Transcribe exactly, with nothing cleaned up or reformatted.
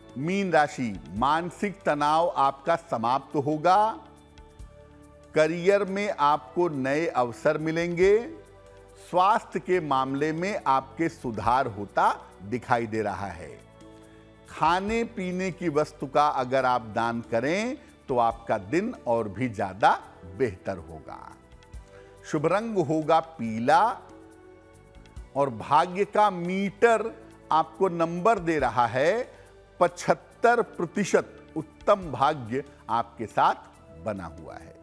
Mean राशि, मानसिक तनाव आपका समाप्त होगा। करियर में आपको नए अवसर मिलेंगे। स्वास्थ्य के मामले में आपके सुधार होता दिखाई दे रहा है। खाने पीने की वस्तु का अगर आप दान करें तो आपका दिन और भी ज्यादा बेहतर होगा। शुभ रंग होगा पीला और भाग्य का मीटर आपको नंबर दे रहा है पचहत्तर प्रतिशत उत्तम भाग्य आपके साथ बना हुआ है।